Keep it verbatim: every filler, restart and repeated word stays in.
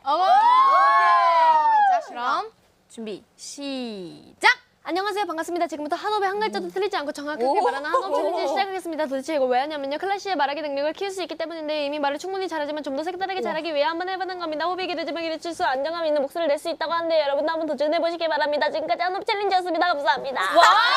자, 그럼 준비 시작! 안녕하세요, 반갑습니다. 지금부터 한호흡의 한 글자도 틀리지 않고 정확하게 말하는 한호흡 챌린지 시작하겠습니다. 도대체 이거 왜 하냐면요, 클래시의 말하기 능력을 키울 수 있기 때문인데 이미 말을 충분히 잘하지만 좀 더 색다르게 잘하기 위해 한번 해보는 겁니다. 호흡이 길어지면 길어질 수 안정감 있는 목소리를 낼 수 있다고 하는데 여러분도 한번 도전해보시기 바랍니다. 지금까지 한호흡 챌린지였습니다. 감사합니다.